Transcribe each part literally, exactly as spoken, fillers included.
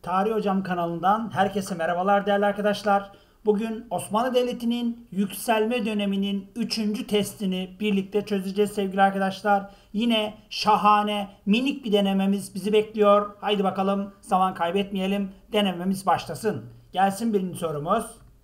Tarih Hocam kanalından herkese merhabalar değerli arkadaşlar. Bugün Osmanlı Devleti'nin yükselme döneminin üçüncü testini birlikte çözeceğiz sevgili arkadaşlar. Yine şahane minik bir denememiz bizi bekliyor. Haydi bakalım zaman kaybetmeyelim. Denememiz başlasın. Gelsin birinci sorumuz.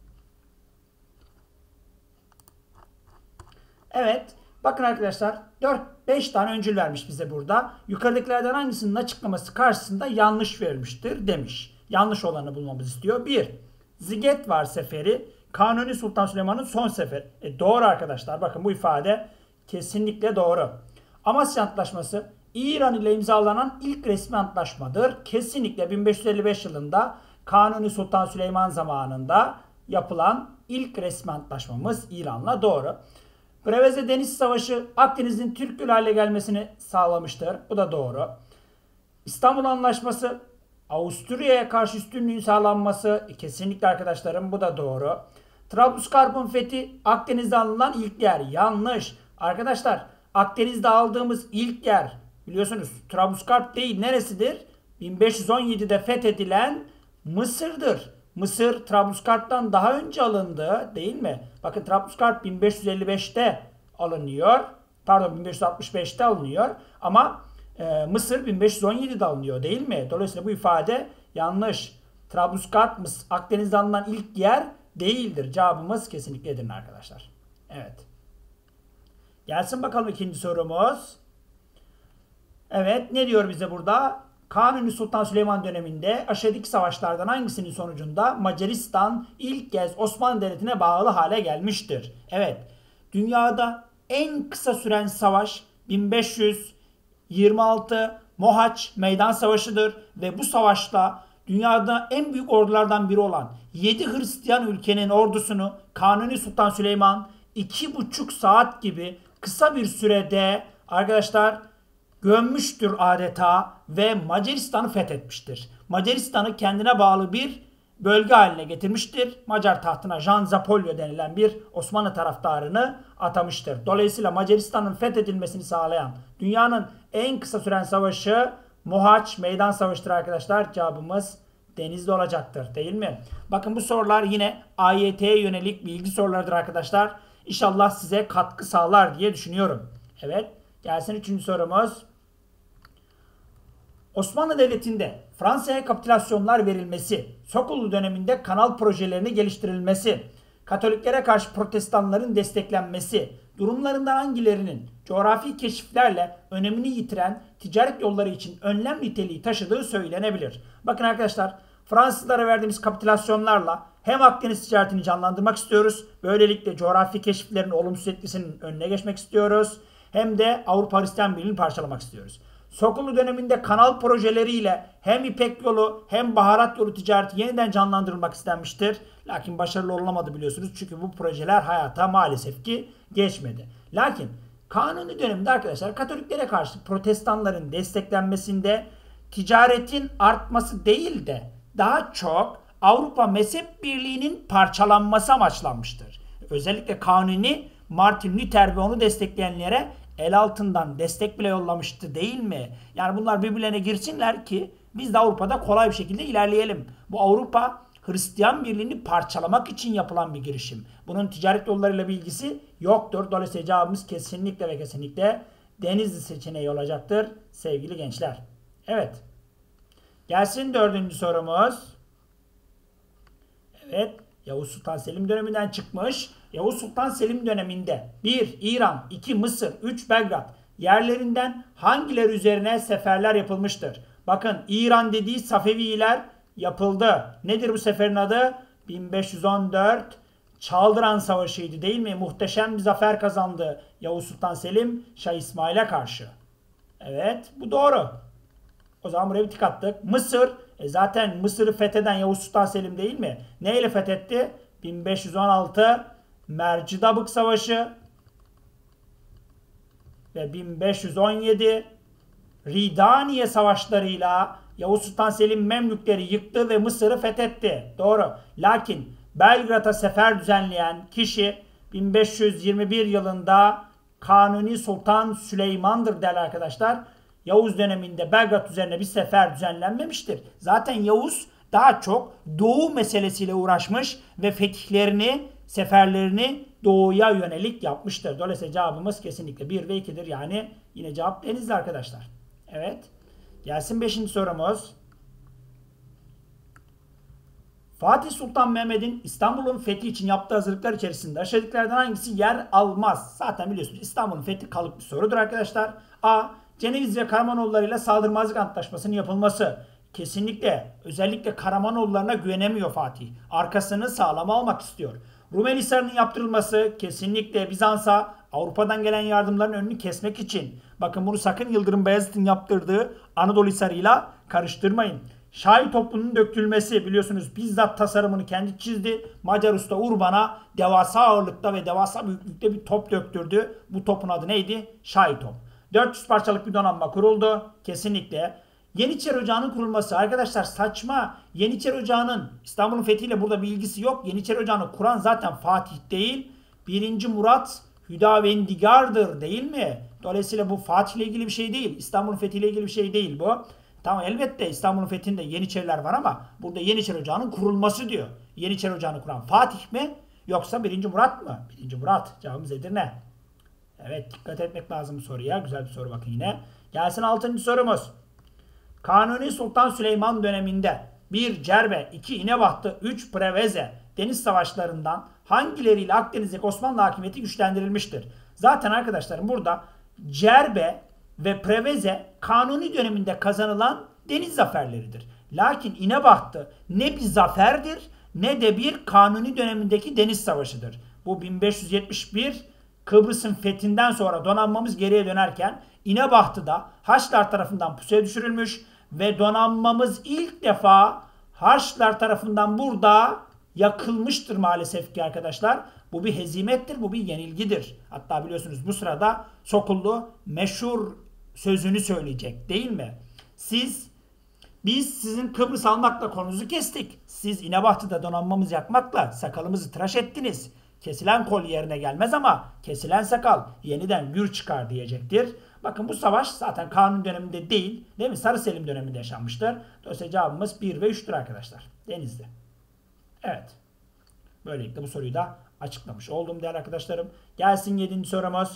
Evet. Bakın arkadaşlar dört beş tane öncül vermiş bize burada. Yukarıdakilerden hangisinin açıklaması karşısında yanlış verilmiştir demiş. Yanlış olanı bulmamızı istiyor. bir. Zigetvar Seferi Kanuni Sultan Süleyman'ın son seferi. E doğru arkadaşlar. Bakın bu ifade kesinlikle doğru. Amasya Antlaşması İran ile imzalanan ilk resmi antlaşmadır. Kesinlikle bin beş yüz elli beş yılında Kanuni Sultan Süleyman zamanında yapılan ilk resmi antlaşmamız İran'la doğru. Preveze Deniz Savaşı Akdeniz'in Türk hale gelmesini sağlamıştır. Bu da doğru. İstanbul Anlaşması Avusturya'ya karşı üstünlüğün sağlanması kesinlikle arkadaşlarım bu da doğru. Trablusgarp'ın fethi Akdeniz'de alınan ilk yer. Yanlış. Arkadaşlar Akdeniz'de aldığımız ilk yer biliyorsunuz Trablusgarp değil neresidir? bin beş yüz on yedi'de fethedilen Mısır'dır. Mısır Trablusgarp'tan daha önce alındı değil mi? Bakın Trablusgarp bin beş yüz elli beş'te alınıyor. Pardon bin beş yüz altmış beş'te alınıyor. Ama e, Mısır bin beş yüz on yedi'de alınıyor değil mi? Dolayısıyla bu ifade yanlış. Trablusgarp Akdeniz'de alınan ilk yer değildir. Cevabımız kesinlikle Edirne arkadaşlar. Evet. Gelsin bakalım ikinci sorumuz. Evet ne diyor bize burada? Kanuni Sultan Süleyman döneminde aşağıdaki savaşlardan hangisinin sonucunda Macaristan ilk kez Osmanlı Devleti'ne bağlı hale gelmiştir? Evet, dünyada en kısa süren savaş bin beş yüz yirmi altı Mohaç Meydan Savaşı'dır ve bu savaşta dünyada en büyük ordulardan biri olan yedi Hristiyan ülkenin ordusunu Kanuni Sultan Süleyman iki buçuk saat gibi kısa bir sürede arkadaşlar gömmüştür adeta ve Macaristan'ı fethetmiştir. Macaristan'ı kendine bağlı bir bölge haline getirmiştir. Macar tahtına Jan Zapolyo denilen bir Osmanlı taraftarını atamıştır. Dolayısıyla Macaristan'ın fethedilmesini sağlayan dünyanın en kısa süren savaşı Mohaç Meydan Savaşı'dır arkadaşlar. Cevabımız denizde olacaktır değil mi? Bakın bu sorular yine A Y T'ye yönelik bilgi sorularıdır arkadaşlar. İnşallah size katkı sağlar diye düşünüyorum. Evet gelsin üçüncü sorumuz. Osmanlı Devleti'nde Fransa'ya kapitülasyonlar verilmesi, Sokullu döneminde kanal projelerinin geliştirilmesi, Katoliklere karşı protestanların desteklenmesi, durumlarından hangilerinin coğrafi keşiflerle önemini yitiren ticaret yolları için önlem niteliği taşıdığı söylenebilir. Bakın arkadaşlar Fransızlara verdiğimiz kapitülasyonlarla hem Akdeniz ticaretini canlandırmak istiyoruz, böylelikle coğrafi keşiflerin olumsuz etkisinin önüne geçmek istiyoruz, hem de Avrupa Hristiyan Birliği'ni parçalamak istiyoruz. Sokullu döneminde kanal projeleriyle hem İpek yolu hem baharat yolu ticareti yeniden canlandırılmak istenmiştir. Lakin başarılı olamadı biliyorsunuz. Çünkü bu projeler hayata maalesef ki geçmedi. Lakin Kanuni döneminde arkadaşlar Katoliklere karşı protestanların desteklenmesinde ticaretin artması değil de daha çok Avrupa Mezhep Birliği'nin parçalanması amaçlanmıştır. Özellikle Kanuni Martin Luther ve onu destekleyenlere el altından destek bile yollamıştı değil mi? Yani bunlar birbirlerine girsinler ki biz de Avrupa'da kolay bir şekilde ilerleyelim. Bu Avrupa Hristiyan Birliği'ni parçalamak için yapılan bir girişim. Bunun ticaret yollarıyla bir ilgisi yoktur. Dolayısıyla cevabımız kesinlikle ve kesinlikle Denizli seçeneği olacaktır sevgili gençler. Evet. Gelsin dördüncü sorumuz. Evet. Yavuz Sultan Selim döneminden çıkmış. Yavuz Sultan Selim döneminde bir İran, iki Mısır, üç Belgrad yerlerinden hangileri üzerine seferler yapılmıştır? Bakın İran dediği Safeviler yapıldı. Nedir bu seferin adı? bin beş yüz on dört Çaldıran Savaşı'ydı değil mi? Muhteşem bir zafer kazandı Yavuz Sultan Selim Şah İsmail'e karşı. Evet bu doğru. O zaman buraya bir tık attık. Mısır. E zaten Mısır'ı fetheden Yavuz Sultan Selim değil mi? Neyle fethetti? bin beş yüz on altı Mercidabık Savaşı ve bin beş yüz on yedi Ridaniye Savaşlarıyla Yavuz Sultan Selim Memlükleri yıktı ve Mısır'ı fethetti. Doğru. Lakin Belgrad'a sefer düzenleyen kişi bin beş yüz yirmi bir yılında Kanuni Sultan Süleyman'dır değerli arkadaşlar. Yavuz döneminde Belgrad üzerine bir sefer düzenlenmemiştir. Zaten Yavuz daha çok doğu meselesiyle uğraşmış ve fetihlerini, seferlerini doğuya yönelik yapmıştır. Dolayısıyla cevabımız kesinlikle bir ve ikidir. Yani yine cevap Denizli arkadaşlar. Evet. Gelsin beşinci sorumuz. Fatih Sultan Mehmet'in İstanbul'un fethi için yaptığı hazırlıklar içerisinde aşağıdakilerden hangisi yer almaz? Zaten biliyorsunuz İstanbul'un fethi kalıp bir sorudur arkadaşlar. A. Ceneviz ve Karamanoğulları ile saldırmazlık antlaşmasının yapılması. Kesinlikle, özellikle Karamanoğullarına güvenemiyor Fatih. Arkasını sağlam almak istiyor. Rumeli Hisarı'nın yaptırılması kesinlikle Bizans'a Avrupa'dan gelen yardımların önünü kesmek için. Bakın bunu sakın Yıldırım Beyazıt'ın yaptırdığı Anadolu Hisarı'yla karıştırmayın. Şahi topunun dökülmesi, biliyorsunuz bizzat tasarımını kendi çizdi. Macar usta Urban'a devasa ağırlıkta ve devasa büyüklükte bir top döktürdü. Bu topun adı neydi? Şahi top. dört yüz parçalık bir donanma kuruldu. Kesinlikle. Yeniçeri Ocağı'nın kurulması. Arkadaşlar saçma. Yeniçeri Ocağı'nın İstanbul'un fethiyle burada bir ilgisi yok. Yeniçeri Ocağı'nı kuran zaten Fatih değil. birinci. Murat Hüdavendigar'dır değil mi? Dolayısıyla bu Fatih'le ilgili bir şey değil. İstanbul'un fethiyle ilgili bir şey değil bu. Tamam, elbette İstanbul'un fethinde Yeniçeriler var ama burada Yeniçeri Ocağı'nın kurulması diyor. Yeniçeri Ocağı'nı kuran Fatih mi yoksa birinci. Murat mı? birinci. Murat. Cevabımız Edirne. Evet, dikkat etmek lazım bu soruya. Güzel bir soru bakın yine. Gelsin altıncı sorumuz. Kanuni Sultan Süleyman döneminde bir. Cerbe, iki. İnebahtı, üç. Preveze deniz savaşlarından hangileriyle Akdeniz'deki Osmanlı hakimiyeti güçlendirilmiştir? Zaten arkadaşlarım burada Cerbe ve Preveze Kanuni döneminde kazanılan deniz zaferleridir. Lakin İnebahtı ne bir zaferdir ne de bir Kanuni dönemindeki deniz savaşıdır. Bu bin beş yüz yetmiş bir Kıbrıs'ın fethinden sonra donanmamız geriye dönerken İnebahtı'da Haçlılar tarafından pusuya düşürülmüş ve donanmamız ilk defa Haçlılar tarafından burada yakılmıştır maalesef ki arkadaşlar. Bu bir hezimettir, bu bir yenilgidir. Hatta biliyorsunuz bu sırada Sokullu meşhur sözünü söyleyecek değil mi? Siz, biz sizin Kıbrıs almakla konunuzu kestik. Siz İnebahtı'da donanmamızı yakmakla sakalımızı tıraş ettiniz. Kesilen kol yerine gelmez ama kesilen sakal yeniden gür çıkar diyecektir. Bakın bu savaş zaten Kanuni döneminde değil, değil mi? Sarı Selim döneminde yaşanmıştır. Dolayısıyla cevabımız bir ve üçtür arkadaşlar. Denizli. Evet. Böylelikle bu soruyu da açıklamış oldum değerli arkadaşlarım. Gelsin yedinci sorumuz.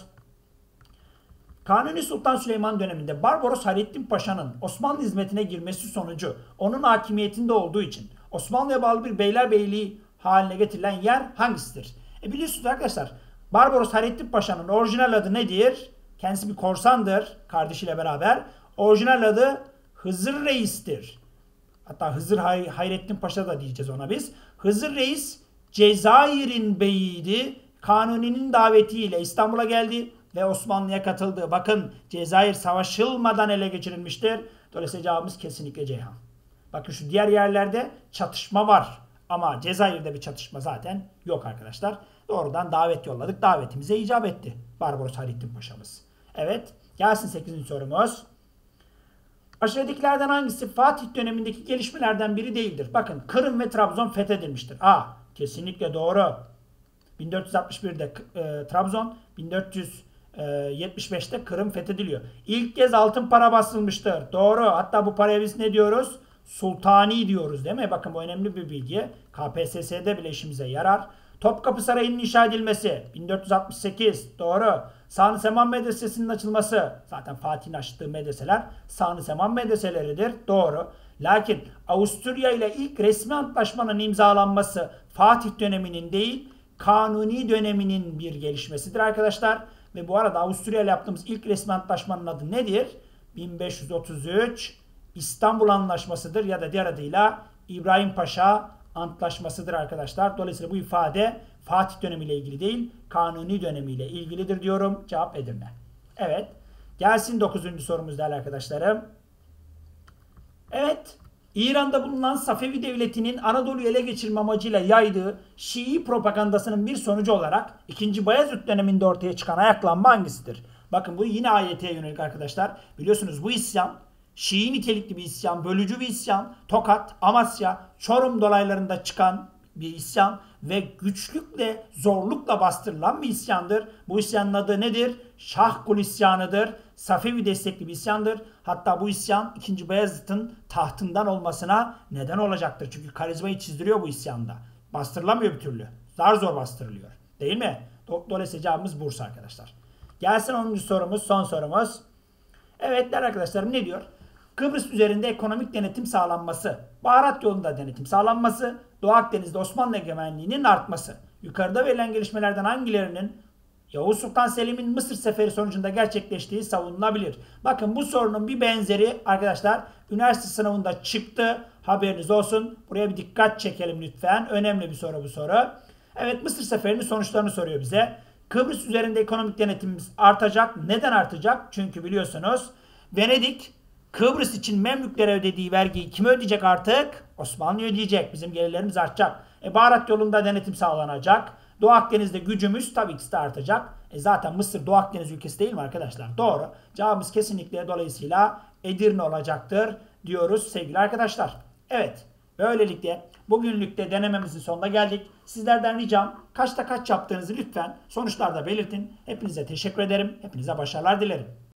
Kanuni Sultan Süleyman döneminde Barbaros Hayrettin Paşa'nın Osmanlı hizmetine girmesi sonucu onun hakimiyetinde olduğu için Osmanlı'ya bağlı bir beylerbeyliği haline getirilen yer hangisidir? E biliyorsunuz arkadaşlar, Barbaros Hayrettin Paşa'nın orijinal adı nedir? Kendisi bir korsandır kardeşiyle beraber. Orijinal adı Hızır Reis'tir. Hatta Hızır Hay Hayrettin Paşa da diyeceğiz ona biz. Hızır Reis Cezayir'in beyiydi. Kanuni'nin davetiyle İstanbul'a geldi ve Osmanlı'ya katıldı. Bakın, Cezayir savaşılmadan ele geçirilmiştir. Dolayısıyla cevabımız kesinlikle Ceyhan. Bakın şu diğer yerlerde çatışma var. Ama Cezayir'de bir çatışma zaten yok arkadaşlar. Doğrudan davet yolladık. Davetimize icap etti Barbaros Hayrettin Paşa'mız. Evet. Gelsin sekizinci sorumuz. Aşağıdakilerden hangisi Fatih dönemindeki gelişmelerden biri değildir? Bakın, Kırım ve Trabzon fethedilmiştir. A. Kesinlikle doğru. bin dört yüz altmış birde e, Trabzon, bin dört yüz yetmiş beşte Kırım fethediliyor. İlk kez altın para basılmıştır. Doğru. Hatta bu paraya biz ne diyoruz? Sultani diyoruz değil mi? Bakın bu önemli bir bilgi. K P S S'de bile işimize yarar. Topkapı Sarayı'nın inşa edilmesi bin dört yüz altmış sekiz. Doğru. Sağnı Seman Medresesi'nin açılması. Zaten Fatih'in açtığı medreseler Sağnı Seman medreseleridir. Doğru. Lakin Avusturya ile ilk resmi antlaşmanın imzalanması Fatih döneminin değil, Kanuni döneminin bir gelişmesidir arkadaşlar. Ve bu arada Avusturya ile yaptığımız ilk resmi antlaşmanın adı nedir? bin beş yüz otuz üç İstanbul Anlaşması'dır ya da diğer adıyla İbrahim Paşa Antlaşması'dır arkadaşlar. Dolayısıyla bu ifade Fatih dönemiyle ilgili değil, Kanuni dönemiyle ilgilidir diyorum. Cevap Edirne. Evet. Gelsin dokuzuncu sorumuz değerli arkadaşlarım. Evet. İran'da bulunan Safevi Devleti'nin Anadolu'yu ele geçirme amacıyla yaydığı Şii propagandasının bir sonucu olarak ikinci. Bayezid döneminde ortaya çıkan ayaklanma hangisidir? Bakın bu yine A Y T'ye yönelik arkadaşlar. Biliyorsunuz bu isyan Şii nitelikli bir isyan, bölücü bir isyan. Tokat, Amasya, Çorum dolaylarında çıkan bir isyan ve güçlükle, zorlukla bastırılan bir isyandır. Bu isyanın adı nedir? Şahkul isyanıdır. Safevi destekli bir isyandır. Hatta bu isyan ikinci. Beyazıt'ın tahtından olmasına neden olacaktır. Çünkü karizmayı çizdiriyor bu isyanda. Bastırılamıyor bir türlü. Zar zor bastırılıyor. Değil mi? Dolayısıyla cevabımız Bursa arkadaşlar. Gelsin onuncu sorumuz, son sorumuz. Evet değerli arkadaşlarım, ne diyor? Kıbrıs üzerinde ekonomik denetim sağlanması, baharat yolunda denetim sağlanması, Doğu Akdeniz'de Osmanlı egemenliğinin artması. Yukarıda verilen gelişmelerden hangilerinin Yavuz Sultan Selim'in Mısır seferi sonucunda gerçekleştiği savunulabilir? Bakın bu sorunun bir benzeri arkadaşlar üniversite sınavında çıktı. Haberiniz olsun. Buraya bir dikkat çekelim lütfen. Önemli bir soru bu soru. Evet, Mısır seferinin sonuçlarını soruyor bize. Kıbrıs üzerinde ekonomik denetimimiz artacak. Neden artacak? Çünkü biliyorsunuz Venedik Kıbrıs için Memlüklere ödediği vergiyi kim ödeyecek artık? Osmanlı ödeyecek. Bizim gelirlerimiz artacak. E, baharat yolunda denetim sağlanacak. Doğu Akdeniz'de gücümüz tabii ki de artacak. E, zaten Mısır Doğu Akdeniz ülkesi değil mi arkadaşlar? Doğru. Cevabımız kesinlikle dolayısıyla Edirne olacaktır diyoruz sevgili arkadaşlar. Evet. Böylelikle bugünlük de denememizin sonuna geldik. Sizlerden ricam kaçta kaç yaptığınızı lütfen sonuçlarda belirtin. Hepinize teşekkür ederim. Hepinize başarılar dilerim.